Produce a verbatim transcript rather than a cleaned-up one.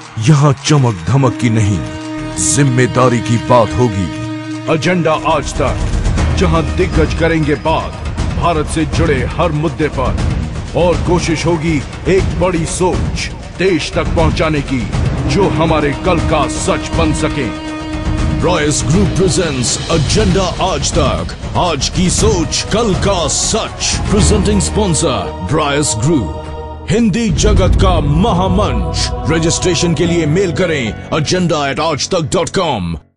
यहाँ चमक धमक की नहीं, जिम्मेदारी की बात होगी। एजेंडा आज तक, जहां दिग्गज करेंगे बात भारत से जुड़े हर मुद्दे पर, और कोशिश होगी एक बड़ी सोच देश तक पहुंचाने की, जो हमारे कल का सच बन सके। ब्रायस ग्रुप प्रेजेंट्स एजेंडा आज तक, आज की सोच कल का सच। Presenting sponsor Bryce group, Hindi जगत का महामंच। रजिस्ट्रेशन के लिए मेल करें एजेंडा एट आज तक डॉट कॉम।